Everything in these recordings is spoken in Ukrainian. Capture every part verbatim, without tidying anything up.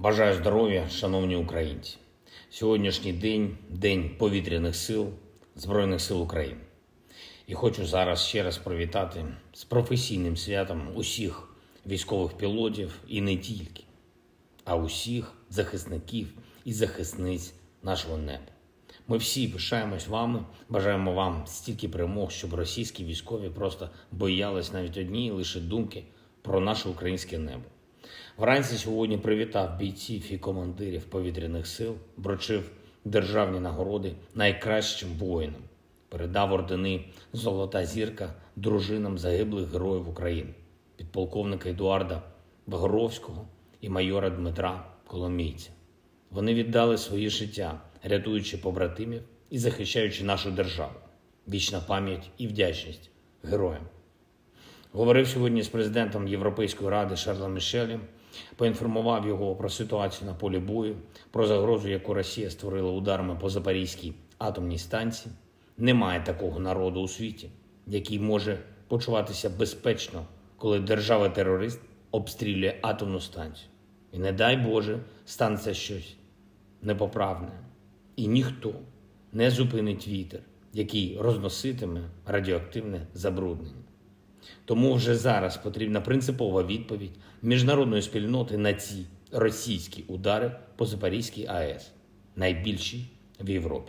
Бажаю здоров'я, шановні українці. Сьогоднішній день – День повітряних сил Збройних сил України. І хочу зараз ще раз привітати з професійним святом усіх військових пілотів і не тільки, а усіх захисників і захисниць нашого неба. Ми всі пишаємось вами, бажаємо вам стільки перемог, щоб російські військові просто боялись навіть однієї лише думки про наше українське небо. Вранці сьогодні привітав бійців і командирів повітряних сил, вручив державні нагороди найкращим воїнам, передав ордени «Золота зірка» дружинам загиблих героїв України, підполковника Едуарда Багровського і майора Дмитра Коломійця. Вони віддали свої життя, рятуючи побратимів і захищаючи нашу державу. Вічна пам'ять і вдячність героям. Говорив сьогодні з президентом Європейської ради Шарлем Мішелем, поінформував його про ситуацію на полі бою, про загрозу, яку Росія створила ударами по Запорізькій атомній станції. Немає такого народу у світі, який може почуватися безпечно, коли держава-терорист обстрілює атомну станцію. І не дай Боже, станеться щось непоправне. І ніхто не зупинить вітер, який розноситиме радіоактивне забруднення. Тому вже зараз потрібна принципова відповідь міжнародної спільноти на ці російські удари по Запорізькій АЕС, найбільшій в Європі.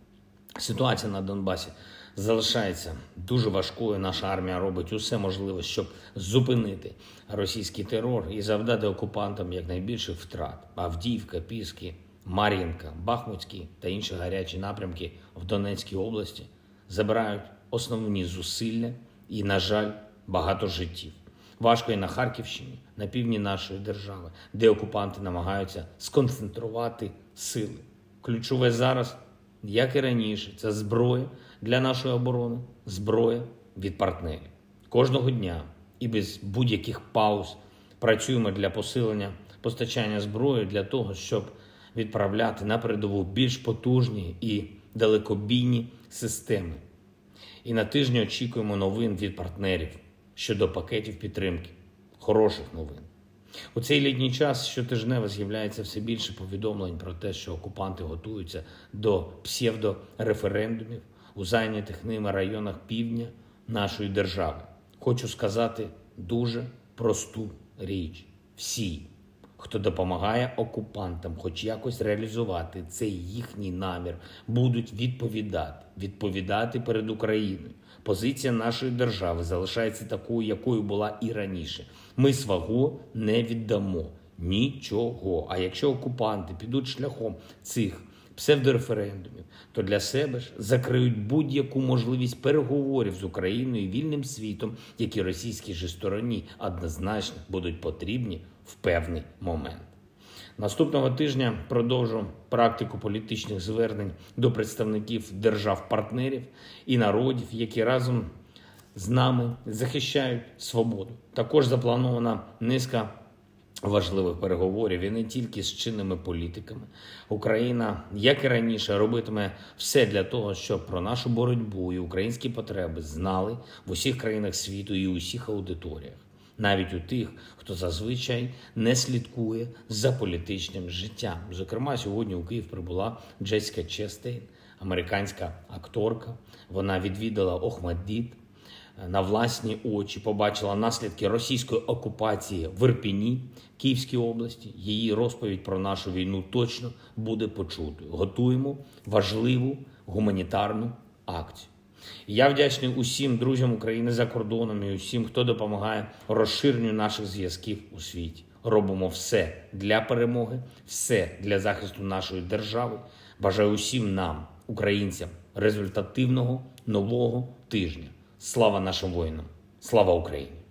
Ситуація на Донбасі залишається дуже важкою. Наша армія робить усе можливе, щоб зупинити російський терор і завдати окупантам якнайбільших втрат. Авдіївка, Піски, Мар'їнка, Бахмутські та інші гарячі напрямки в Донецькій області забирають основні зусилля і, на жаль, багато життів. Важко і на Харківщині, на півдні нашої держави, де окупанти намагаються сконцентрувати сили. Ключове зараз, як і раніше, це зброя для нашої оборони, зброя від партнерів. Кожного дня і без будь-яких пауз працюємо для посилення постачання зброї для того, щоб відправляти на передову більш потужні і далекобійні системи. І на тижні очікуємо новин від партнерів щодо пакетів підтримки, хороших новин. У цей літній час щотижнево з'являється все більше повідомлень про те, що окупанти готуються до псевдореферендумів у зайнятих ними районах півдня нашої держави. Хочу сказати дуже просту річ. Всі, хто допомагає окупантам хоч якось реалізувати цей їхній намір, будуть відповідати. Відповідати перед Україною. Позиція нашої держави залишається такою, якою була і раніше. Ми свого не віддамо. Нічого. А якщо окупанти підуть шляхом цих псевдореферендумів, то для себе ж закриють будь-яку можливість переговорів з Україною і вільним світом, які російській же стороні однозначно будуть потрібні в певний момент. Наступного тижня продовжу практику політичних звернень до представників держав-партнерів і народів, які разом з нами захищають свободу. Також запланована низка важливих переговорів і не тільки з чинними політиками. Україна, як і раніше, робитиме все для того, щоб про нашу боротьбу і українські потреби знали в усіх країнах світу і у усіх аудиторіях. Навіть у тих, хто зазвичай не слідкує за політичним життям. Зокрема, сьогодні у Київ прибула Джесіка Честейн, американська акторка. Вона відвідала Охмаддит, на власні очі побачила наслідки російської окупації в Ірпені, Київській області. Її розповідь про нашу війну точно буде почутою. Готуємо важливу гуманітарну акцію. Я вдячний усім друзям України за кордоном і усім, хто допомагає розширенню наших зв'язків у світі. Робимо все для перемоги, все для захисту нашої держави. Бажаю усім нам, українцям, результативного нового тижня. Слава нашим воїнам! Слава Україні!